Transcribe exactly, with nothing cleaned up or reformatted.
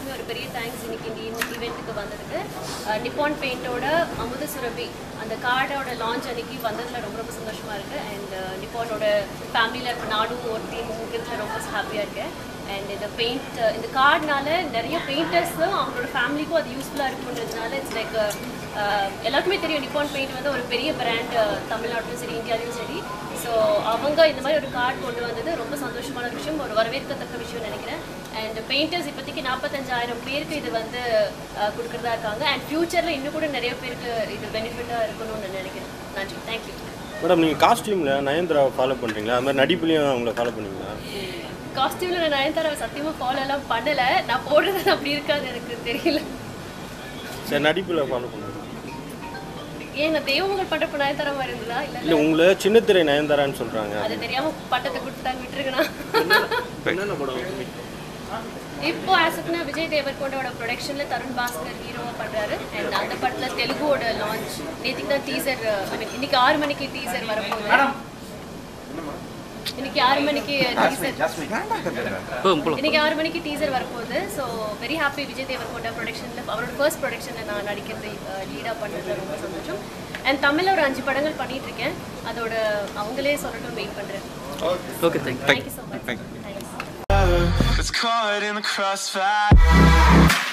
எல்லாருக்குமே ஒரு பெரிய தேங்க்ஸ் இன்னைக்கு இந்த ஈவெண்ட்டுக்கு வந்ததுக்கு. நிப்பான் பெயிண்டோட அமுத சுரபி அந்த கார்டோட லான்ச் அன்னைக்கு வந்ததில் ரொம்ப ரொம்ப சந்தோஷமாக இருக்குது. அண்ட் நிப்பானோட ஃபேமிலியில் இப்போ நானும் ஒரு டீம் இருக்கிறதுல ரொம்ப ஹாப்பியாக இருக்கேன். அண்ட் இந்த பெயிண்ட் இந்த கார்டுனால நிறைய பெயிண்டர்ஸும் அவங்களோட ஃபேமிலிக்கும் அது யூஸ்ஃபுல்லாக இருக்குன்றதுனால இட்ஸ் லைக் எல்லாருக்குமே தெரியும் நிப்பான் பெயிண்ட் வந்து ஒரு பெரிய பிராண்ட் தமிழ்நாட்டிலும் சரி இந்தியாவிலும் சரி. ஸோ அவங்க இந்த மாதிரி ஒரு கார்டு கொண்டு வந்தது ரொம்ப சந்தோஷமான விஷயம், ஒரு வரவேற்கத்தக்க விஷயம் நினைக்கிறேன். அண்ட் பெயிண்டர்ஸ் இப்போதைக்கு நாற்பத்தஞ்சாயிரம் பேருக்கு இது வந்து கொடுக்குறதா இருக்காங்க. அண்ட் ஃபியூச்சரில் இன்னும் கூட நிறைய பேருக்கு இது பெனிஃபிட்டாக இருக்கணும்னு நான் நினைக்கிறேன். நன்றி, தேங்க்யூ. மேடம், நீங்கள் காஸ்டியூமில் நயன்தாரா ஃபாலோ பண்ணுறீங்களா? அது மாதிரி நடிப்புலையும் அவங்கள ஃபாலோ பண்ணுவீங்களா? காஸ்டியூமில் நான் நயன்தாராவை சத்தியமாக ஃபாலோலாம் பண்ணலை. நான் போடுறது அப்படி இருக்காது, எனக்கு தெரியல. சரி, நடிப்பில் ஃபாலோ பண்ணுங்க. ஏன் நான் தெய்வங்கள் பண்ணுறப்ப நயன்தாரா மாதிரி இருந்ததா? இல்லை இல்லை, உங்களை சின்னத்திரை நயன்தாரான்னு சொல்கிறாங்க. அது தெரியாமல் பட்டத்தை கொடுத்துட்டாங்க, விட்டுருக்கேண்ணா. இப்போ ஆசப்னா விஜய் தேவர்கொண்டோட ப்ரொடக்ஷனில் தருண் பாஸ்கர் ஹீரோவாக பண்ணுறாரு. அண்ட் அந்த படத்தில் தெலுங்கோட லான்ச் நேற்றுக்கு தான் டீசர், ஐ மீன் இன்னைக்கு ஆறு மணிக்கு டீசர் வரப்போகுது. இன்னைக்கு ஆறு மணிக்கு டீசர் இன்னைக்கு ஆறு மணிக்கு டீசர் வரப்போகுது. So very happy. Vijay Deverakonda ப்ரொடக்ஷனில் அவரோட ஃபர்ஸ்ட் ப்ரொடக்ஷனில் நான் நடிக்கிறது லீடாக பண்ணுறதுல ரொம்ப சந்தோஷம். அண்ட் தமிழில் ஒரு அஞ்சு படங்கள் பண்ணிட்டு இருக்கேன். அதோட அவங்களே சொல்லட்டும், வெயிட் பண்ணுறேன். Okay, thank you so much. It's caught in the crossfire.